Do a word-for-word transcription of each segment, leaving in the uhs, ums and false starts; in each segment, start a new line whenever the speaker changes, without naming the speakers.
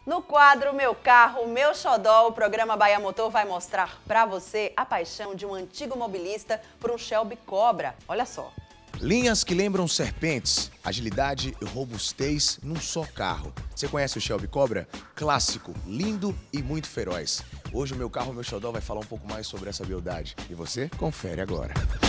No quadro Meu Carro, Meu Xodó, o programa Bahia Motor vai mostrar pra você a paixão de um antigo mobilista por um Shelby Cobra. Olha só.
Linhas que lembram serpentes, agilidade e robustez num só carro. Você conhece o Shelby Cobra? Clássico, lindo e muito feroz. Hoje o Meu Carro, Meu Xodó vai falar um pouco mais sobre essa beldade. E você confere agora.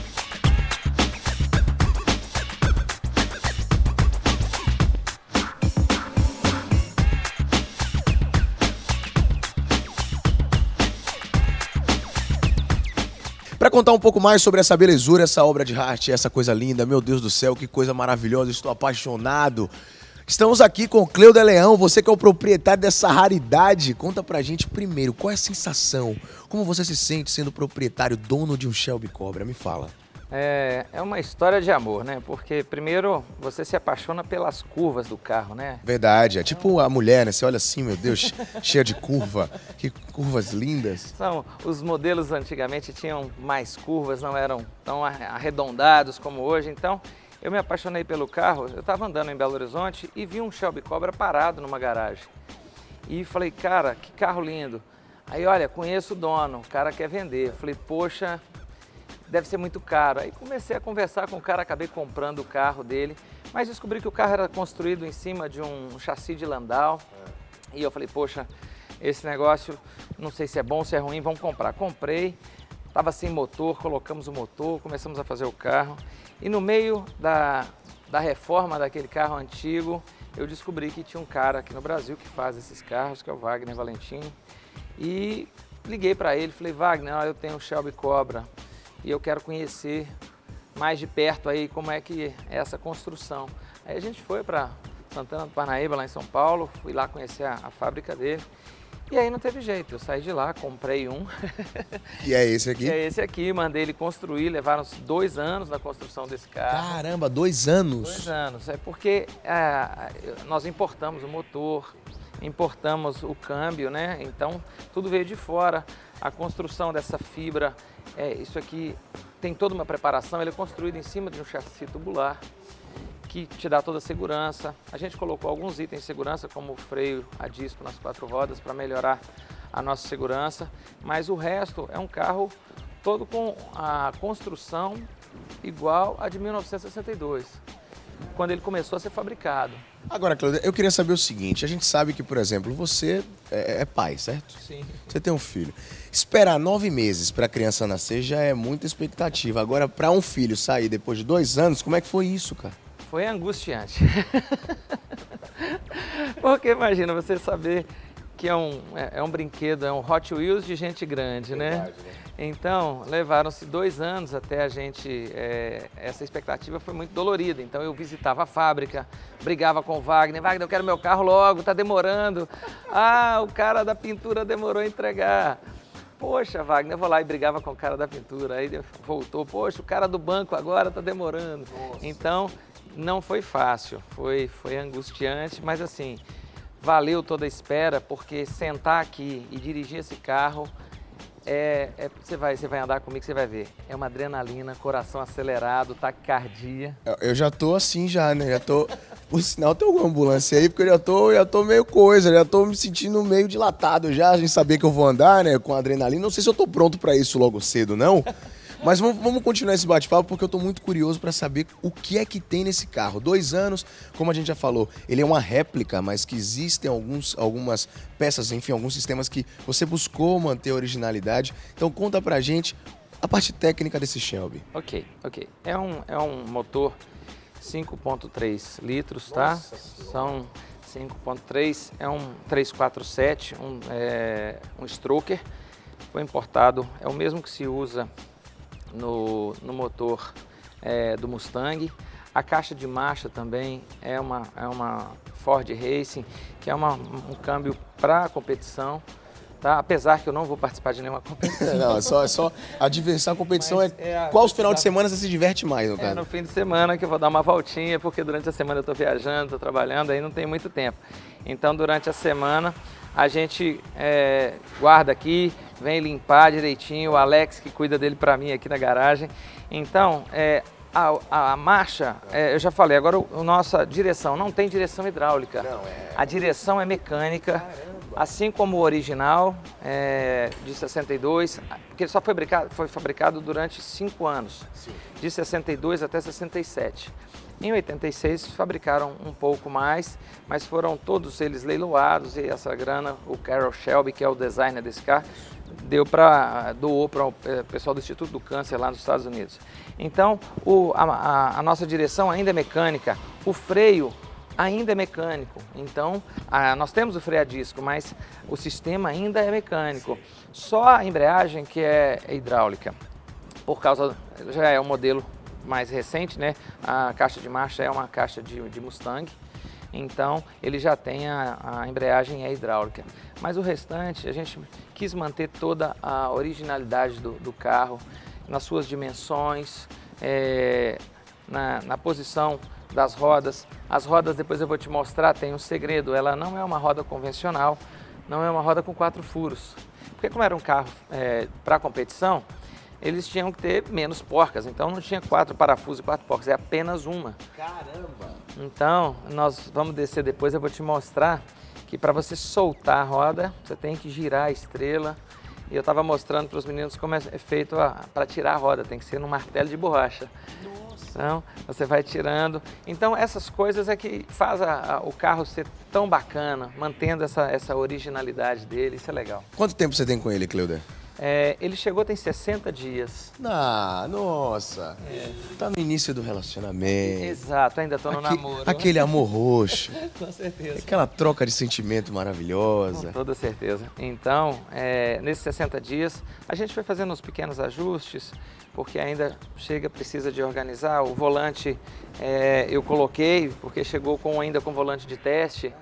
Para contar um pouco mais sobre essa belezura, essa obra de arte, essa coisa linda, meu Deus do céu, que coisa maravilhosa, estou apaixonado. Estamos aqui com Cleuder Leão, você que é o proprietário dessa raridade. Conta pra gente primeiro, qual é a sensação? Como você se sente sendo proprietário, dono de um Shelby Cobra? Me fala.
É, é uma história de amor, né? Porque primeiro você se apaixona pelas curvas do carro, né?
Verdade, é tipo a mulher, né? Você olha assim, meu Deus, cheia de curva, que curvas lindas.
São, os modelos antigamente tinham mais curvas, não eram tão arredondados como hoje, então eu me apaixonei pelo carro. Eu estava andando em Belo Horizonte e vi um Shelby Cobra parado numa garagem. E falei, cara, que carro lindo. Aí, olha, conheço o dono, o cara quer vender. Eu falei, poxa, deve ser muito caro. Aí comecei a conversar com o cara, acabei comprando o carro dele, mas descobri que o carro era construído em cima de um chassi de Landau. É. E eu falei, poxa, esse negócio, não sei se é bom, se é ruim, vamos comprar. Comprei, estava sem motor, colocamos o motor, começamos a fazer o carro. E no meio da, da reforma daquele carro antigo, eu descobri que tinha um cara aqui no Brasil que faz esses carros, que é o Wagner Valentim. E liguei para ele, falei, Wagner, eu tenho um Shelby Cobra e eu quero conhecer mais de perto aí como é que é essa construção. Aí a gente foi para Santana do Parnaíba, lá em São Paulo, fui lá conhecer a, a fábrica dele. E aí não teve jeito, eu saí de lá, comprei um.
E é esse aqui?
E é esse aqui, mandei ele construir, levaram dois anos na construção desse carro.
Caramba, dois anos?
Dois anos, é porque é, nós importamos o motor, importamos o câmbio, né? Então tudo veio de fora. A construção dessa fibra, é, isso aqui tem toda uma preparação, ele é construído em cima de um chassi tubular, que te dá toda a segurança. A gente colocou alguns itens de segurança, como o freio a disco nas quatro rodas, para melhorar a nossa segurança, mas o resto é um carro todo com a construção igual a de mil novecentos e sessenta e dois, quando ele começou a ser fabricado.
Agora, Cleuder, eu queria saber o seguinte, a gente sabe que, por exemplo, você é, é pai, certo?
Sim.
Você tem um filho. Esperar nove meses para a criança nascer já é muita expectativa. Agora, para um filho sair depois de dois anos, como é que foi isso, cara?
Foi angustiante. Porque imagina você saber que é um, é, é um brinquedo, é um Hot Wheels de gente grande, né? Verdade, né? Então, levaram-se dois anos até a gente... É, essa expectativa foi muito dolorida. Então, eu visitava a fábrica, brigava com o Wagner. Wagner, eu quero meu carro logo, tá demorando. Ah, o cara da pintura demorou a entregar. Poxa, Wagner, eu vou lá e brigava com o cara da pintura. Aí voltou, poxa, o cara do banco agora tá demorando. Nossa. Então, não foi fácil, foi, foi angustiante, mas assim, valeu toda a espera, porque sentar aqui e dirigir esse carro, é, é, você, vai, você vai andar comigo, você vai ver, é uma adrenalina, coração acelerado, taquicardia.
Eu já tô assim já, né? Já tô, por sinal, tem alguma ambulância aí, porque eu já tô, já tô meio coisa, já tô me sentindo meio dilatado já, a gente saber que eu vou andar, né, com adrenalina. Não sei se eu tô pronto pra isso logo cedo, não. Mas vamos, vamos continuar esse bate-papo porque eu tô muito curioso para saber o que é que tem nesse carro. Dois anos, como a gente já falou, ele é uma réplica, mas que existem alguns, algumas peças, enfim, alguns sistemas que você buscou manter a originalidade. Então conta pra gente a parte técnica desse Shelby.
Ok, ok. É um, é um motor cinco ponto três litros, tá? Nossa. São cinco ponto três, é um trezentos e quarenta e sete, um, é, um stroker. Foi importado, é o mesmo que se usa No, no motor é, do Mustang. A caixa de marcha também é uma, é uma Ford Racing, que é uma, um câmbio para competição, tá? Apesar que eu não vou participar de nenhuma competição.
Não, é só, é só a diversão, a competição é, é a, qual final de semana você se diverte mais, no caso?
É no fim de semana que eu vou dar uma voltinha, porque durante a semana eu estou viajando, estou trabalhando, aí não tem muito tempo. Então durante a semana a gente é, guarda aqui, vem limpar direitinho, o Alex que cuida dele para mim aqui na garagem. Então, é, A, a marcha, é, eu já falei, agora a nossa direção não tem direção hidráulica.
Não, é...
A direção é mecânica, caramba, assim como o original é, de sessenta e dois, porque ele só foi fabricado, foi fabricado durante cinco anos, sim, de sessenta e dois até sessenta e sete. Em oitenta e seis fabricaram um pouco mais, mas foram todos eles leiloados e essa grana, o Carroll Shelby, que é o designer desse carro, deu para doou para o pessoal do Instituto do Câncer lá nos Estados Unidos. Então, o, a, a nossa direção ainda é mecânica, o freio ainda é mecânico. Então, a, nós temos o freio a disco, mas o sistema ainda é mecânico. Só a embreagem que é, é hidráulica, por causa, já é um modelo mais recente, né? A caixa de marcha é uma caixa de, de Mustang. Então ele já tem a, a embreagem é hidráulica, mas o restante a gente quis manter toda a originalidade do, do carro, nas suas dimensões, é, na, na posição das rodas. As rodas, depois eu vou te mostrar, tem um segredo, ela não é uma roda convencional, não é uma roda com quatro furos, porque como era um carro é, para competição, eles tinham que ter menos porcas, então não tinha quatro parafusos e quatro porcas, é apenas uma. Caramba! Então, nós vamos descer depois, eu vou te mostrar que para você soltar a roda, você tem que girar a estrela. E eu estava mostrando para os meninos como é feito para tirar a roda, tem que ser num martelo de borracha. Nossa! Então, você vai tirando. Então, essas coisas é que faz a, a, o carro ser tão bacana, mantendo essa, essa originalidade dele, isso é legal.
Quanto tempo você tem com ele, Cleuder?
É, ele chegou tem sessenta dias.
Ah, nossa. É. Tá no início do relacionamento.
Exato, ainda tô no
Aque,
namoro.
Aquele amor roxo.
Com certeza.
Aquela troca de sentimento maravilhosa.
Com toda certeza. Então, é, nesses sessenta dias, a gente foi fazendo uns pequenos ajustes, porque ainda chega, precisa de organizar. O volante é, eu coloquei, porque chegou com, ainda com volante de teste.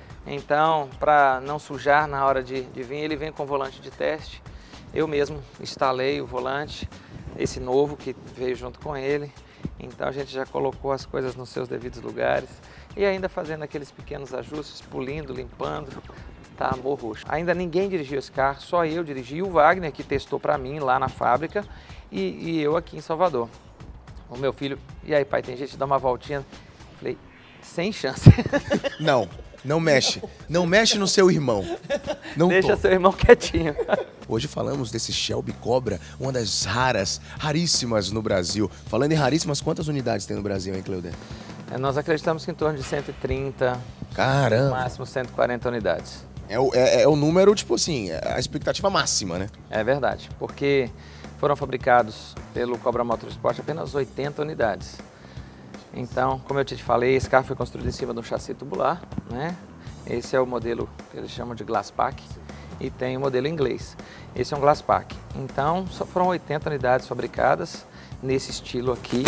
Então, para não sujar na hora de, de vir, ele vem com volante de teste. Eu mesmo instalei o volante, esse novo que veio junto com ele. Então a gente já colocou as coisas nos seus devidos lugares e ainda fazendo aqueles pequenos ajustes, pulindo, limpando, tá amor roxo. Ainda ninguém dirigiu esse carro, só eu dirigi e o Wagner que testou para mim lá na fábrica e, e eu aqui em Salvador. O meu filho, e aí pai, tem jeito de dar uma voltinha? Falei, sem chance.
Não. Não mexe. Não mexe no seu irmão. Não
Deixa
tô.
seu irmão quietinho.
Hoje falamos desse Shelby Cobra, uma das raras, raríssimas no Brasil. Falando em raríssimas, quantas unidades tem no Brasil, hein, Cleuder?
É, nós acreditamos que em torno de cento e trinta,
Caramba.
No máximo cento e quarenta unidades.
É o, é, é o número, tipo assim, a expectativa máxima, né?
É verdade, porque foram fabricados pelo Cobra Motorsport apenas oitenta unidades. Então, como eu te falei, esse carro foi construído em cima de um chassi tubular, né? Esse é o modelo que eles chamam de Glass Pack e tem o modelo inglês. Esse é um Glass Pack. Então, só foram oitenta unidades fabricadas nesse estilo aqui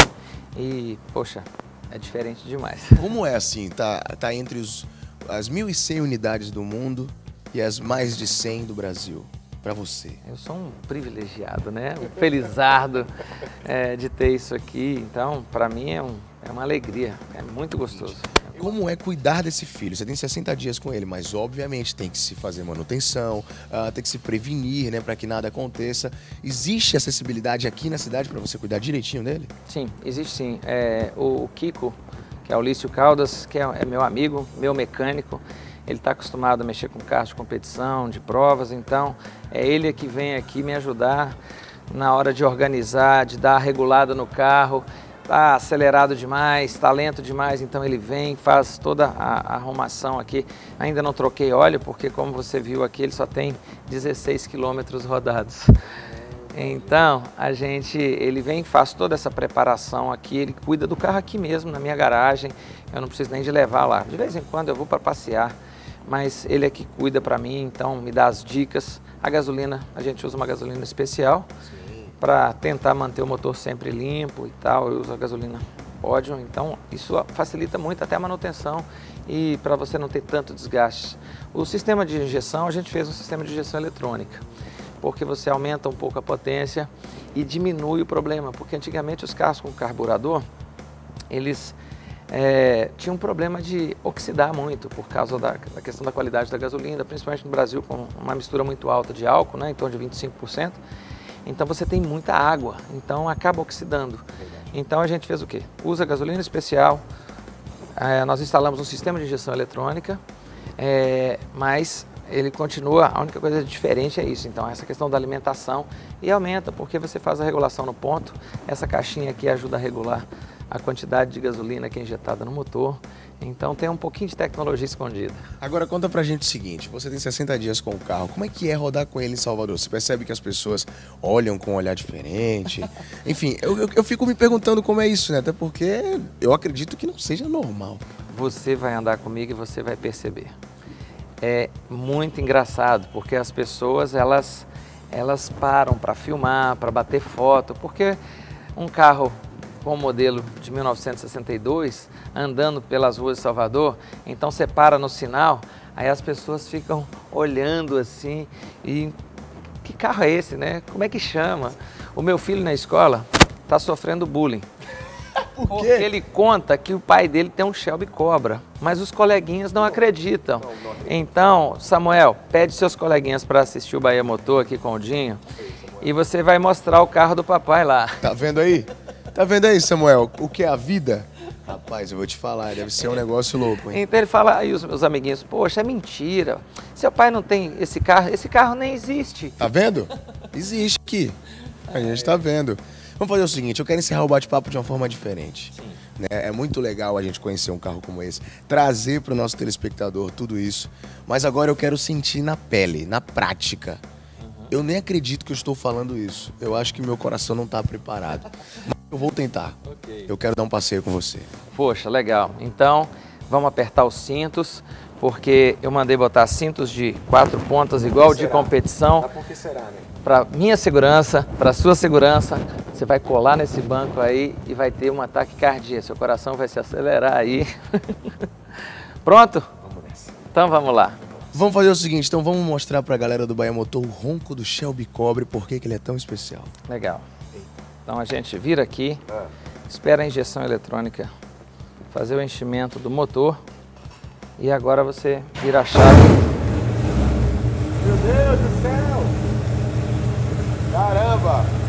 e, poxa, é diferente demais.
Como é assim? Tá, tá entre os, as mil e cem unidades do mundo e as mais de cem do Brasil. Para você?
Eu sou um privilegiado, né? Um felizardo é, de ter isso aqui. Então, para mim é, um, é uma alegria, é muito gostoso.
Como é cuidar desse filho? Você tem sessenta dias com ele, mas obviamente tem que se fazer manutenção, uh, tem que se prevenir, né, para que nada aconteça. Existe acessibilidade aqui na cidade para você cuidar direitinho dele?
Sim, existe sim. É, o Kiko, que é o Lício Caldas, que é, é meu amigo, meu mecânico, ele está acostumado a mexer com carros de competição, de provas, então é ele que vem aqui me ajudar na hora de organizar, de dar a regulada no carro. Está acelerado demais, está lento demais, então ele vem, faz toda a, a arrumação aqui. Ainda não troquei óleo, porque como você viu aqui, ele só tem dezesseis quilômetros rodados. Então, a gente, ele vem, faz toda essa preparação aqui, ele cuida do carro aqui mesmo, na minha garagem, eu não preciso nem de levar lá. De vez em quando eu vou para passear, mas ele é que cuida para mim, então me dá as dicas. A gasolina, a gente usa uma gasolina especial para tentar manter o motor sempre limpo e tal. Eu uso a gasolina Podium, então isso facilita muito até a manutenção e para você não ter tanto desgaste. O sistema de injeção, a gente fez um sistema de injeção eletrônica, porque você aumenta um pouco a potência e diminui o problema, porque antigamente os carros com carburador, eles é, tinham um problema de oxidar muito por causa da, da questão da qualidade da gasolina, principalmente no Brasil com uma mistura muito alta de álcool, né, em torno de vinte e cinco por cento. então você tem muita água, então acaba oxidando. Então a gente fez o quê? Usa gasolina especial, é, nós instalamos um sistema de injeção eletrônica, é, mas ele continua, a única coisa diferente é isso, então essa questão da alimentação, e aumenta porque você faz a regulação no ponto, essa caixinha aqui ajuda a regular a quantidade de gasolina que é injetada no motor, então tem um pouquinho de tecnologia escondida.
Agora conta pra gente o seguinte, você tem sessenta dias com o carro, como é que é rodar com ele em Salvador? Você percebe que as pessoas olham com um olhar diferente? Enfim, eu, eu, eu fico me perguntando como é isso, né? Até porque eu acredito que não seja normal.
Você vai andar comigo e você vai perceber. É muito engraçado, porque as pessoas, elas, elas param para filmar, para bater foto, porque um carro com o modelo de mil novecentos e sessenta e dois, andando pelas ruas de Salvador, então você para no sinal, aí as pessoas ficam olhando assim, e que carro é esse, né? Como é que chama? O meu filho na escola está sofrendo bullying.
Por
Porque
quê?
ele conta que o pai dele tem um Shelby Cobra, mas os coleguinhas não acreditam. Então, Samuel, pede seus coleguinhas para assistir o Bahia Motor aqui com o Dinho e você vai mostrar o carro do papai lá.
Tá vendo aí? Tá vendo aí, Samuel? O que é a vida? Rapaz, eu vou te falar, deve ser um negócio louco, hein?
Então ele fala, aí os meus amiguinhos, poxa, é mentira. Seu pai não tem esse carro, esse carro nem existe.
Tá vendo? Existe aqui. A gente tá vendo. Vamos fazer o seguinte, eu quero encerrar o bate-papo de uma forma diferente. Né? É muito legal a gente conhecer um carro como esse, trazer para o nosso telespectador tudo isso, mas agora eu quero sentir na pele, na prática. Uhum. Eu nem acredito que eu estou falando isso, eu acho que meu coração não está preparado, mas eu vou tentar. Okay. Eu quero dar um passeio com você.
Poxa, legal. Então, vamos apertar os cintos, porque eu mandei botar cintos de quatro pontas igual de competição.
Tá, por que será, né?
Para minha segurança, para sua segurança, você vai colar nesse banco aí e vai ter um ataque cardíaco. Seu coração vai se acelerar aí. Pronto?
Vamos nessa.
Então vamos lá.
Vamos fazer o seguinte, então vamos mostrar para a galera do Bahia Motor o ronco do Shelby Cobra e por que que ele é tão especial.
Legal. Então a gente vira aqui, espera a injeção eletrônica fazer o enchimento do motor e agora você vira a chave.
Meu Deus do céu! Caramba!